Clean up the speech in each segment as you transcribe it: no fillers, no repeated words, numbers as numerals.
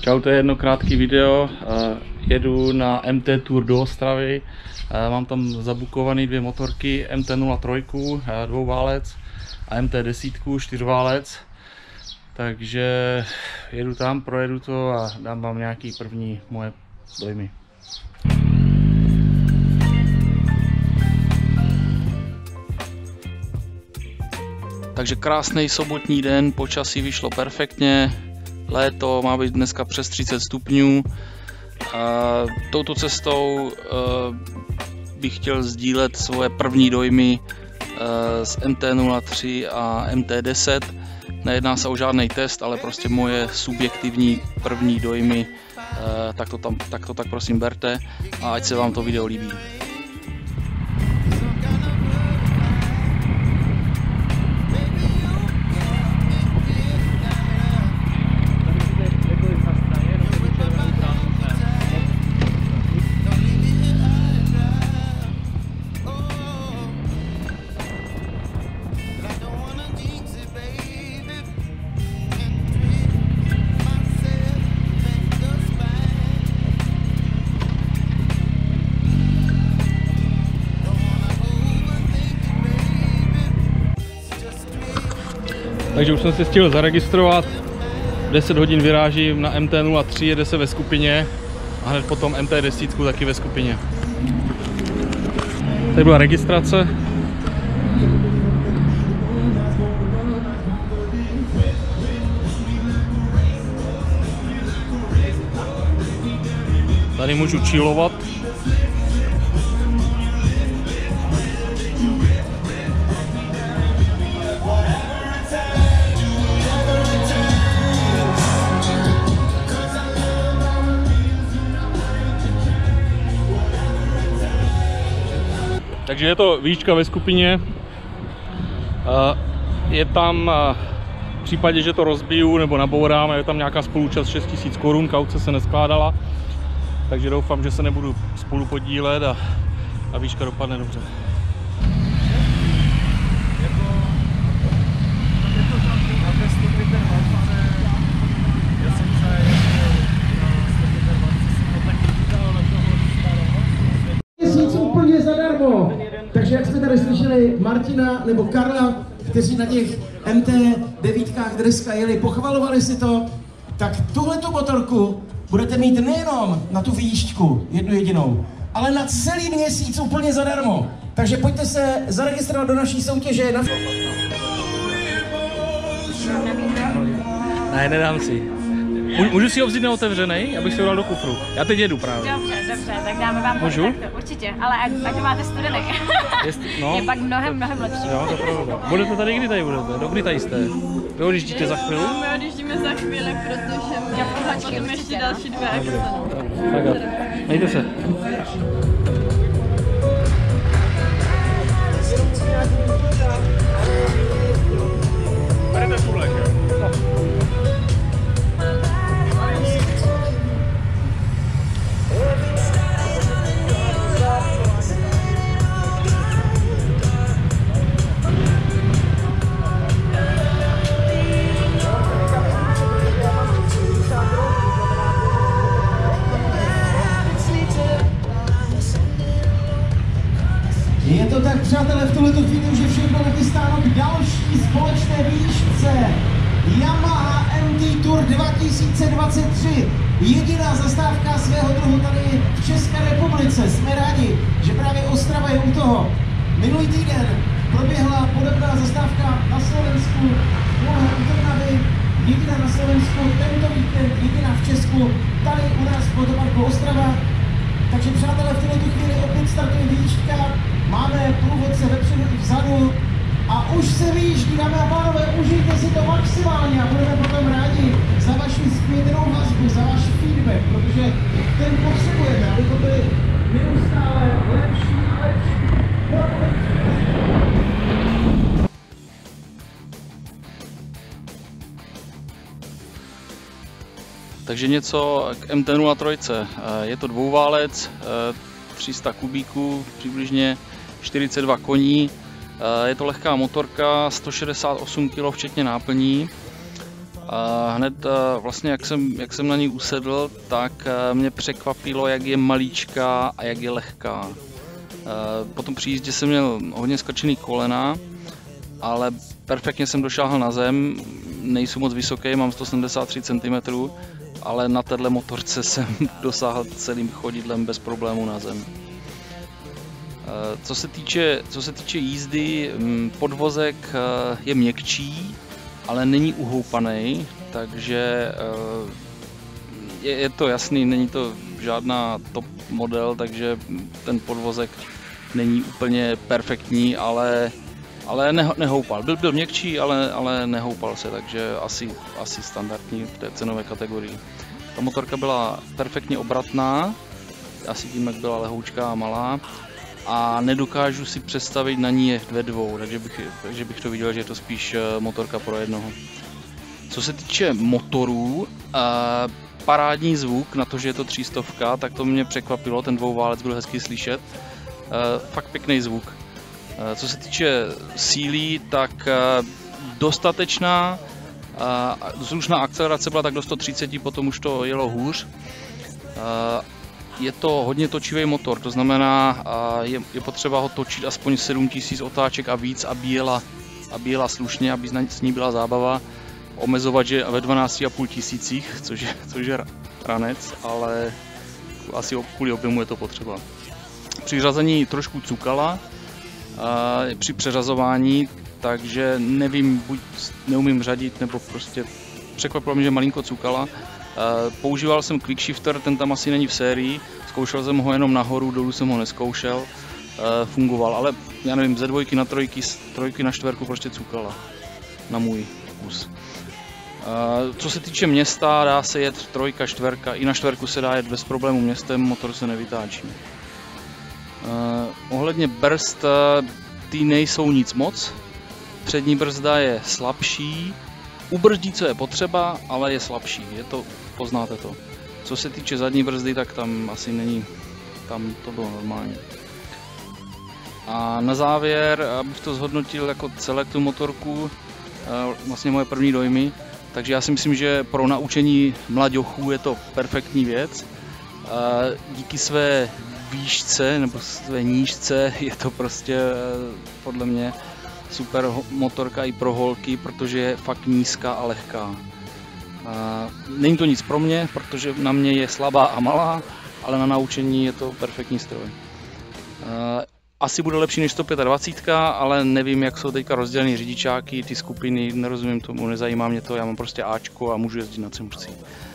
Čau, to je jedno krátký video. Jedu na MT Tour do Ostravy. Mám tam zabukovaný dvě motorky, MT-03, dvouválec a MT-10, čtyřválec. Takže jedu tam, projedu to a dám vám nějaký první moje dojmy. Takže krásný sobotní den, počasí vyšlo perfektně, léto, má být dneska přes 30 stupňů. Touto cestou bych chtěl sdílet svoje první dojmy z MT-03 a MT-10. Nejedná se o žádný test, ale prostě moje subjektivní první dojmy, tak to prosím berte a ať se vám to video líbí. Takže už jsem si stihl zaregistrovat, 10 hodin vyrážím na MT-03, jede se ve skupině a hned potom MT-10 taky ve skupině. Tady byla registrace. Tady můžu chillovat. Takže je to výška ve skupině, je tam v případě, že to rozbiju nebo nabourám, je tam nějaká spoluúčast 6 000 korun, kauce se neskládala, takže doufám, že se nebudu spolu podílet a výška dopadne dobře. Úplně zadarmo. Takže jak jsme tady slyšeli Martina nebo Karla, kteří na těch MT-9 dneska jeli, pochvalovali si to, tak tuhletu motorku budete mít nejenom na tu výjížďku, jednu jedinou, ale na celý měsíc úplně zadarmo. Takže pojďte se zaregistrovat do naší soutěže. Ne, nedám si. Můžu si ho vzít neotevřenej, abych si ho dal do kufru. Já teď jedu právě. Dobře, tak dáme vám můžu? Takto, určitě, ale ať máte studený. No. Je pak mnohem lepší. Jo, to pravda. Budete tady, kdy tady budete? Dokdy tady jste? Vy odjíždíte za chvíli? My odjíždíme za chvíli, protože máme ještě další dvě akce. Tak jo, mějte se. Berete kulek, jo? Je to tak, přátelé, v tuhletu chvíli už je všechno nachystáno k další společné výšce. Yamaha MT Tour 2023. Jediná zastávka svého druhu tady v České republice. Jsme rádi, že právě Ostrava je u toho. Minulý týden proběhla podobná zastávka na Slovensku, u Trnavy, jediná na Slovensku, tento víkend jediná v Česku, tady u nás v Motoparku Ostrava. Takže přátelé, v této chvíli opět startuje výška. Máme průvodce vepředu i vzadu a už se vyjíždí, dámy a pánové, užijte si to maximálně a budeme potom rádi za vaši zpětnou vazbu, za váš feedback, protože ten potřebujeme, aby to byly neustále lepší. Takže něco k MT-03. Je to dvouválec, 300 kubíků, přibližně 42 koní. Je to lehká motorka, 168 kg včetně náplní. Hned vlastně jak jsem na ní usedl, tak mě překvapilo, jak je maličká a jak je lehká. Po tom příjízdě jsem měl hodně skrčený kolena, ale perfektně jsem došáhl na zem, nejsou moc vysoký, mám 173 cm, ale na téhle motorce jsem dosáhl celým chodidlem bez problému na zem. Co se týče jízdy, podvozek je měkčí, ale není uhoupaný, takže je to jasný, není to žádná top model, takže ten podvozek není úplně perfektní, ale nehoupal. Byl měkčí, ale nehoupal se, takže asi standardní v té cenové kategorii. Ta motorka byla perfektně obratná, asi tím, jak byla lehoučká a malá, a nedokážu si představit na ní ve dvou, takže bych to viděl, že je to spíš motorka pro jednoho. Co se týče motorů, parádní zvuk, na to, že je to 300, tak to mě překvapilo, ten dvouválec byl hezky slyšet. Fakt pěkný zvuk. Co se týče síly, tak dostatečná, vzrušná akcelerace byla tak do 130, potom už to jelo hůř. Je to hodně točivý motor, to znamená, je potřeba ho točit aspoň 7000 otáček a víc, aby jela slušně, aby s ní byla zábava. Omezovat, že ve 12,5 tisících, což je ranec, ale asi kvůli objemu je to potřeba. Při řazení trošku cukala, při přeřazování, takže nevím, buď neumím řadit, nebo prostě překvapilo mě, že malinko cukala. Používal jsem quick shifter, ten tam asi není v sérii, zkoušel jsem ho jenom nahoru, dolů jsem ho neskoušel, fungoval, ale já nevím, ze 2 na 3, z 3 na 4 prostě cukala, na můj vkus. Co se týče města, dá se jet 3, 4, i na 4 se dá jet bez problémů městem, motor se nevytáčí. Ohledně brzd, ty nejsou nic moc, přední brzda je slabší, ubrzdí, co je potřeba, ale je slabší, poznáte to. Co se týče zadní brzdy, tak tam asi není, tam to bylo normální. A na závěr, abych to zhodnotil jako celek tu motorku, vlastně moje první dojmy, takže já si myslím, že pro naučení mlaďochů je to perfektní věc. Díky své výšce nebo své nížce je to prostě podle mě super motorka i pro holky, protože je fakt nízká a lehká. Není to nic pro mě, protože na mě je slabá a malá, ale na naučení je to perfektní stroj. Asi bude lepší než 125, ale nevím, jak jsou teďka rozdělený řidičáky, ty skupiny, nerozumím tomu, nezajímá mě to, já mám prostě Ačko a můžu jezdit na čem chci.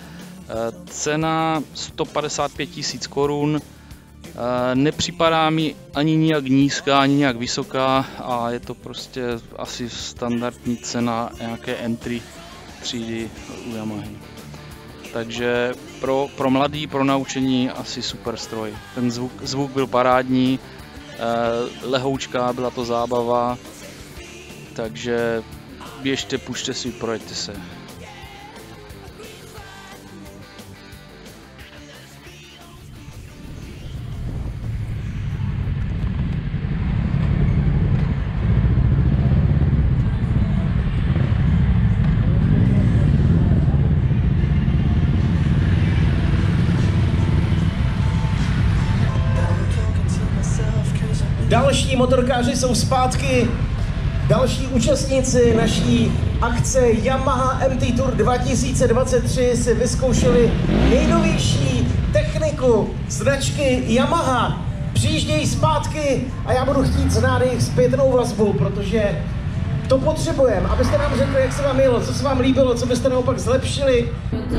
Cena 155 000 korun, nepřipadá mi ani nijak nízká, ani nijak vysoká a je to prostě asi standardní cena nějaké entry třídy u Yamahy. Takže pro mladý, pro naučení asi super stroj. Ten zvuk byl parádní, lehoučká, byla to zábava, takže běžte, pušte si, projďte se. Další motorkáři jsou zpátky, další účastníci naší akce Yamaha MT Tour 2023 si vyzkoušeli nejnovější techniku značky Yamaha. Přijíždějí zpátky a já budu chtít znát jejich zpětnou vazbu, protože to potřebujeme, abyste nám řekli, jak se vám jelo, co se vám líbilo, co byste naopak zlepšili.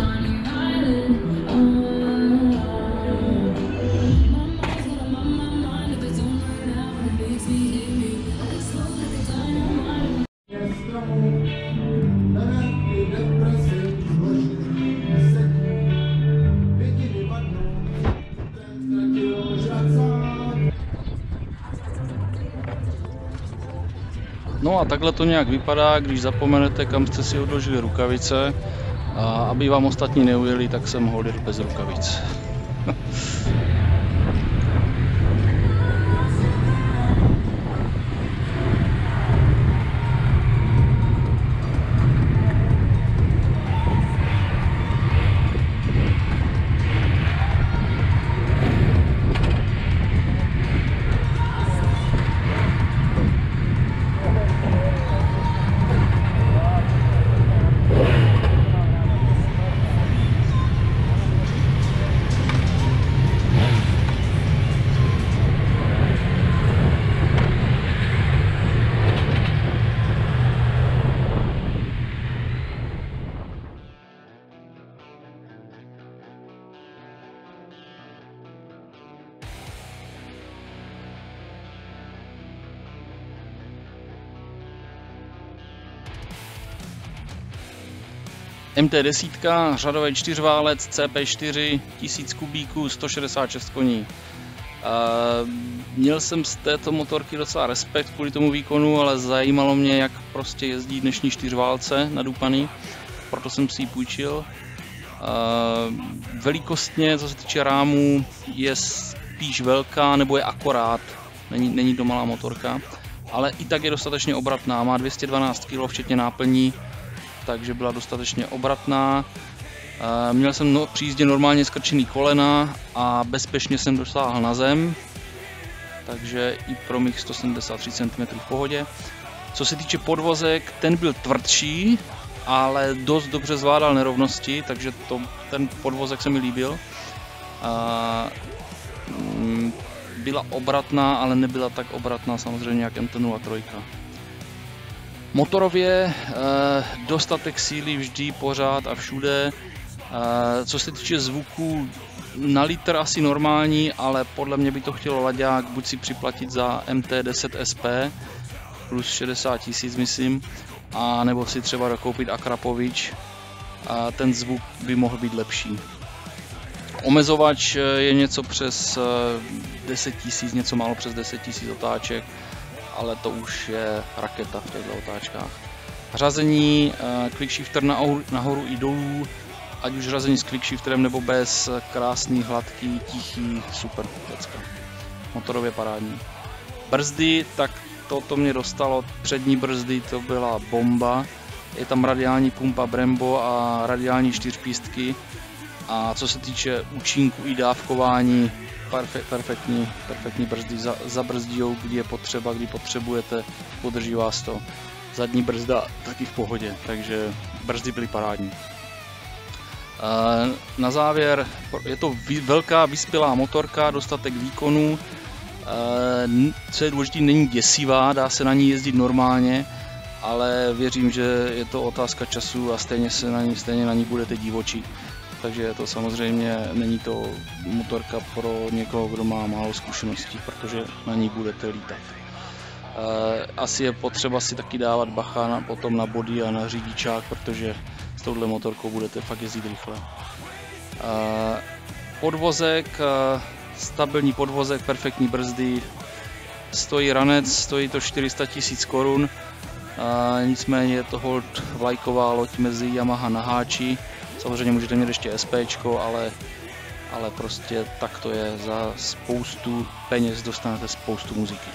No a takhle to nějak vypadá, když zapomenete, kam jste si odložili rukavice, a aby vám ostatní neujeli, tak jsem hodil bez rukavic. MT10, řadový čtyřválec, CP4, 1000 kubíků, 166 koní. Měl jsem z této motorky docela respekt kvůli tomu výkonu, ale zajímalo mě, jak prostě jezdí dnešní čtyřválce nadupaný, proto jsem si ji půjčil. Velikostně, co se týče rámu, je spíš velká nebo je akorát, není to malá motorka, ale i tak je dostatečně obratná, má 212 kg včetně náplní, takže byla dostatečně obratná. Měl jsem při jízdě normálně skrčený kolena a bezpečně jsem dosáhl na zem, takže i pro mých 173 cm v pohodě. Co se týče podvozek, ten byl tvrdší, ale dost dobře zvládal nerovnosti, takže ten podvozek se mi líbil. Byla obratná, ale nebyla tak obratná samozřejmě jak MT-03. Motorově dostatek síly vždy, pořád a všude. Co se týče zvuku, na litr asi normální, ale podle mě by to chtělo laďák buď si připlatit za MT-10 SP plus 60 000, myslím, a nebo si třeba dokoupit Akrapovič a ten zvuk by mohl být lepší. Omezovač je něco přes 10 000, něco málo přes 10 000 otáček, ale to už je raketa v těchto otáčkách. Řazení quickshifter nahoru i dolů, ať už řazení s quickshifterem nebo bez, krásný, hladký, tichý, super pecka. Motorově parádní. Brzdy, tak to mě dostalo, přední brzdy, to byla bomba. Je tam radiální pumpa Brembo a radiální čtyřpístky. A co se týče účinku i dávkování, perfektní brzdy, zabrzdějou, kdy je potřeba, kdy potřebujete, podrží vás to. Zadní brzda taky v pohodě, takže brzdy byly parádní. Na závěr, je to velká vyspělá motorka, dostatek výkonů, co je důležité, není děsivá, dá se na ní jezdit normálně, ale věřím, že je to otázka času a stejně na ní budete divočit. Takže to samozřejmě není to motorka pro někoho, kdo má málo zkušeností, protože na ní budete lítat. Asi je potřeba si taky dávat bacha potom na body a na řidičák, protože s touhle motorkou budete fakt jezdit rychle. Podvozek, stabilní podvozek, perfektní brzdy, stojí ranec, stojí to 400 000 korun, nicméně je to hold vlajková loď mezi Yamaha a Naháči. Samozřejmě můžete mít ještě SPčko, ale prostě tak to je, za spoustu peněz dostanete spoustu muziky.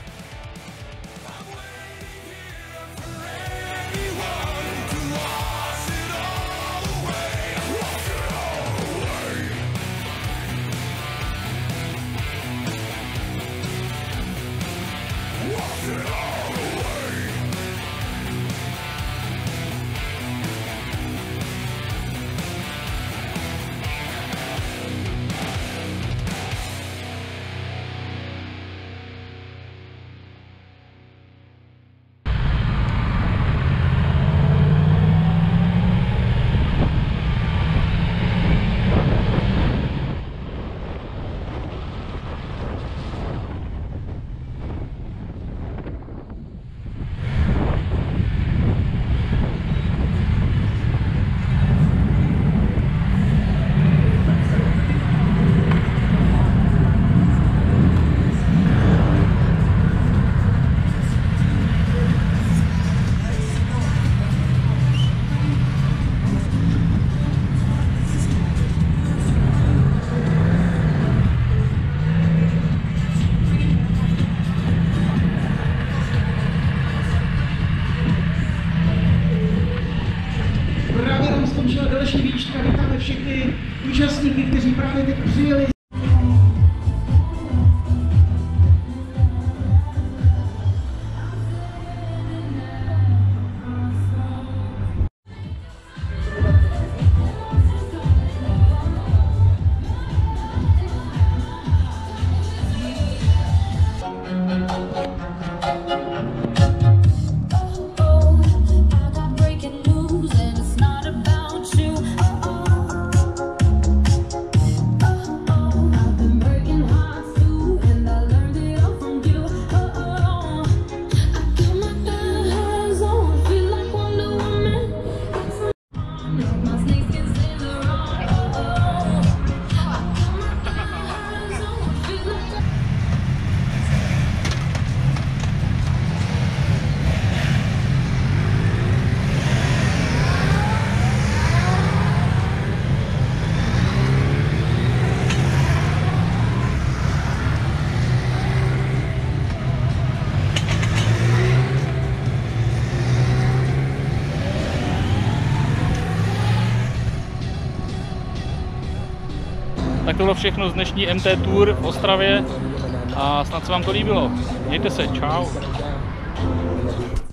Další výška, vítáme všechny účastníky, kteří právě teď přijeli. Tak to bylo všechno z dnešní MT Tour v Ostravě a snad se vám to líbilo. Mějte se, čau.